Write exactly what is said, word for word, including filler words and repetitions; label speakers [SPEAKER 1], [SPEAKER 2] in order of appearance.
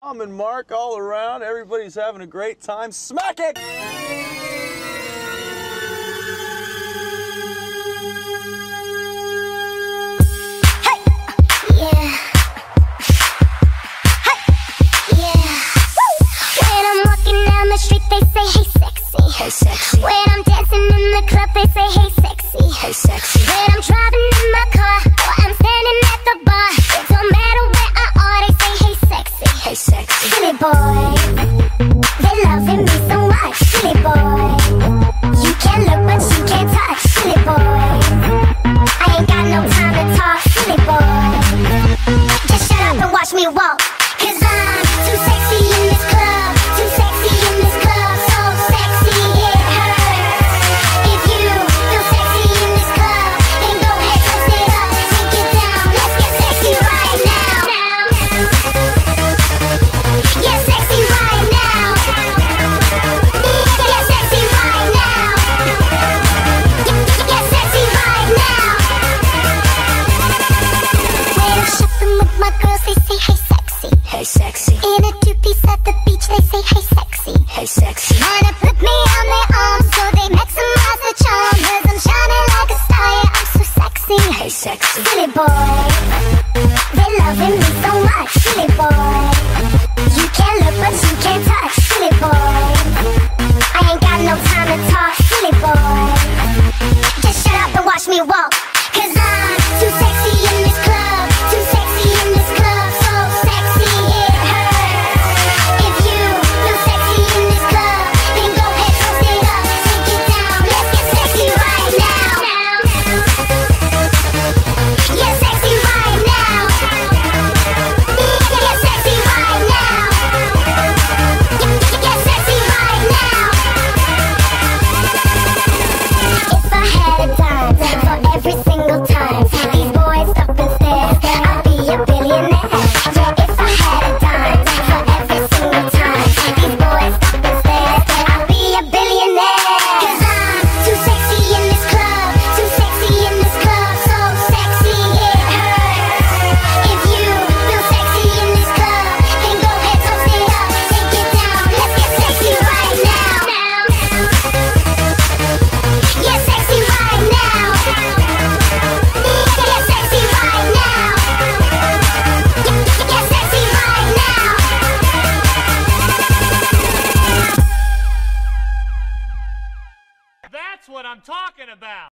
[SPEAKER 1] Mom and Mark all around. Everybody's having a great time. Smack it!
[SPEAKER 2] Street, they say, hey sexy, hey sexy. When I'm dancing in the club, they say, hey sexy, hey sexy. When I'm driving in my car, or I'm standing at the bar, it don't matter where I are, they say, hey sexy, hey sexy. Silly boy, they loving me so much. Silly boy, you can look but you can't touch. Silly boy, I ain't got no time to talk. Silly boy, just shut up and watch me walk, 'cause I'm too sexy in this club. Too sexy in this club, so sexy it hurts. If you feel sexy in this club, then go ahead, toast it up, take it down. Let's get sexy right now. Get sexy right now. Get sexy right now. Get sexy right now. When I'm shopping with my girls, they say, hey sexy, hey sexy. In a two-piece at the beach, they say, hey sexy, hey sexy. Wanna put me on their arms so they maximize the charm, 'cause I'm shining like a star, yeah, I'm so sexy, hey sexy. Silly boy, they loving me so much. Silly boy,